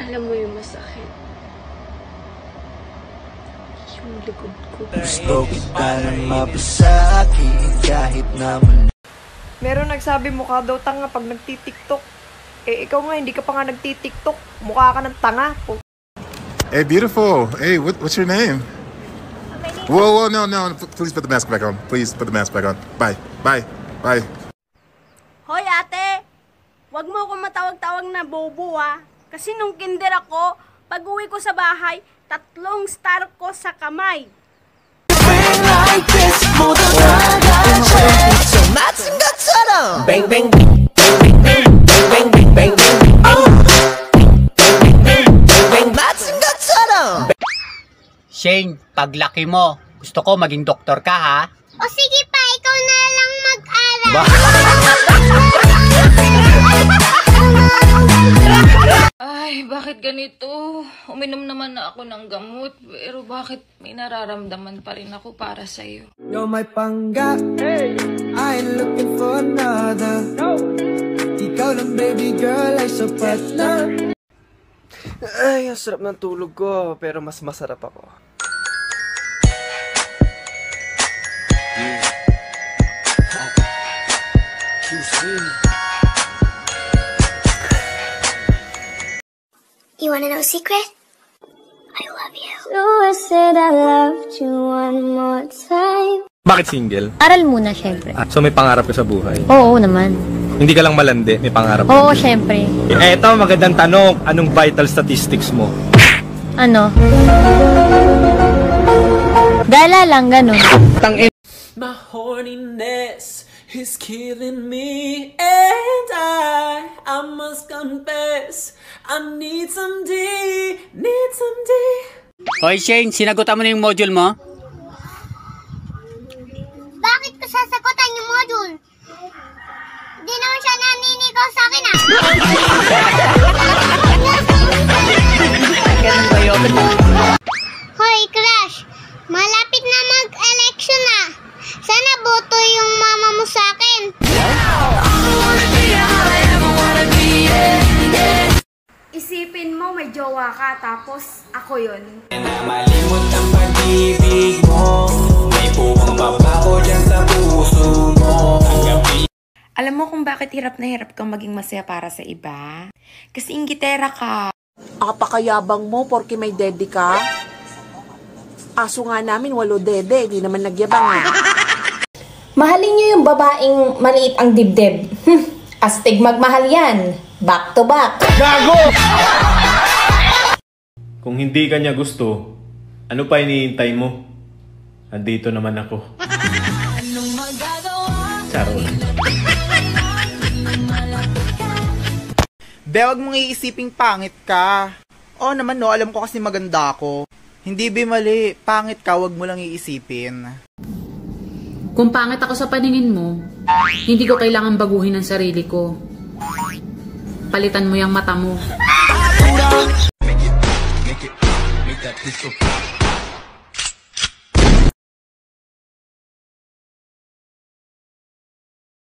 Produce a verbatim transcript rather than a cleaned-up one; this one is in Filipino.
Alam mo yung masakit. Yung likod ko. Gusto kita na mabasaki kahit naman. Meron nagsabi mukha daw tanga pag nagtitiktok. Eh, ikaw nga, hindi ka pa nga nagtitiktok. Mukha ka ng tanga. Hey, beautiful. Hey, what, what's your name? Whoa, whoa, no, no. Please put the mask back on. Please put the mask back on. Bye. Bye. Bye. Hoy, ate! Huwag mo akong matawag-tawag na bobo, ha? Kasi nung kinder ako, pag uwi ko sa bahay, tatlong star ko sa kamay. Bang bang bang bang bang bang bang bang bang Shane, paglaki mo, gusto ko maging doktor ka, ha? O sige pa, ikaw na lang mag-aral. Ay, bakit ganito? Uminom naman na ako ng gamot, pero bakit may nararamdaman pa rin ako para sa'yo? You're my pangga, hey. I ain't looking for another. No. Ikaw lang baby girl ay sapat na. Ay, ang sarap ng tulog ko, pero mas masarap ako. You wanna know a secret? I love you. So I said I loved you one more time. Bakit single? Aral muna, syempre. Ah, so may pangarap ka sa buhay? Oo naman. Hindi ka lang malandi, may pangarap Oo, ka. syempre. Eh, eto, magandang tanong. Anong vital statistics mo? Ano? Gala lang, ganun. Tangin. My horniness is killing me, and I, I must confess, I need some D, need some D. Hoy Shane, sinagutan mo na yung module mo? Bakit ko sasagutan yung module? Hindi naman siya naninigaw sa akin, ah. Ganun ba yun? Hoy, Crush. Malapit na mag-election, ah. Sana boto yung mama mo sa akin. Isipin mo may jowa ka, tapos ako yun. Malimot ang pag-ibig mo, may buwang babaho dyan sa puso mo. Alam mo kung bakit hirap na hirap kang maging masaya para sa iba? Kasi inggitera ka. Apakayabang mo porke may dede ka? Aso nga namin walo dede, hindi naman nagyabang, ha? Mahalin niyo yung babaeng maliit ang dibdib. Astig magmahal yan. Back to back. Gago! Kung hindi ka niya gusto, ano pa iniintay mo? Andito naman ako. Charot. Be, wag mong iisiping pangit ka. Oo naman no, alam ko kasi maganda ako. Hindi be mali, pangit ka, wag mo lang iisipin. Kung pangit ako sa paningin mo, hindi ko kailangan baguhin ang sarili ko. Palitan mo yung mata mo.